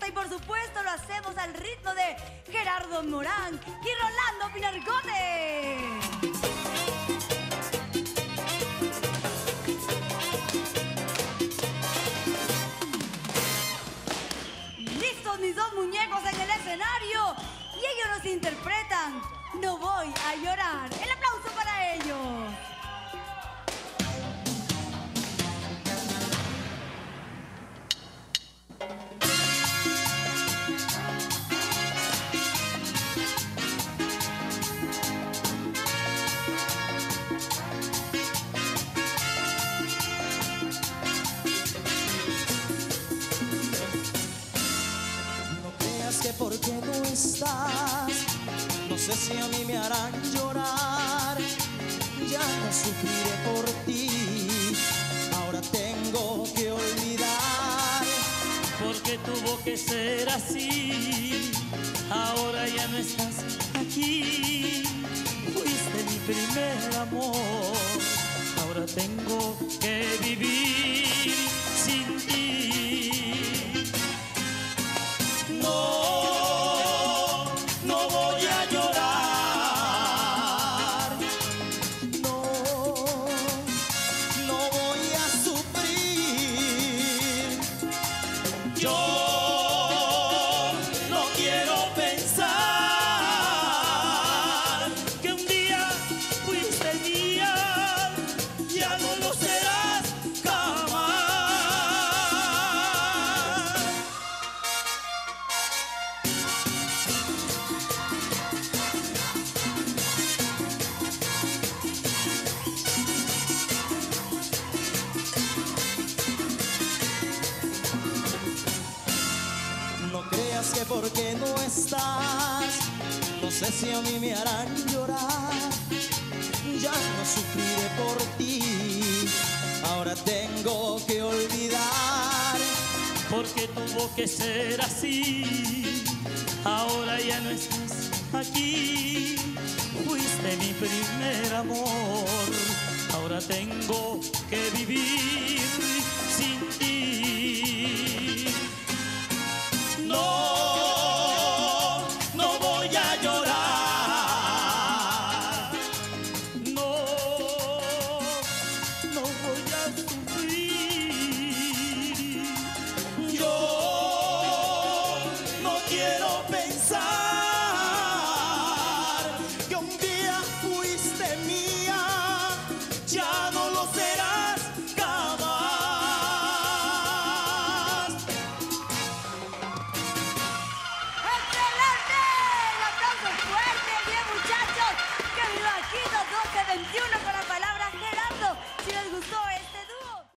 y por supuesto lo hacemos al ritmo de Gerardo Morán y Rolando Pinargote. Listos mis dos muñecos en el escenario y ellos nos interpretan No voy a llorar. El aplauso para ellos. Que porque no estás, no sé si a mí me harán llorar. Ya no sufriré por ti, ahora tengo que olvidar. Porque tuvo que ser así, ahora ya no estás aquí. Fuiste mi primer amor, ahora tengo que vivir sin ti. Que porque no estás, no sé si a mí me harán llorar. Ya no sufriré por ti, ahora tengo que olvidar. Porque tuvo que ser así, ahora ya no estás aquí. Fuiste mi primer amor, ahora tengo que vivir sin ti. No voy a llorar, no voy a sufrir. Yo no quiero pensar que un día fuiste mía, ya no lo serás jamás. ¡Excelente! ¡El aplauso fuerte! ¡Bien, muchachos! ¡Que viva aquí los 12-21!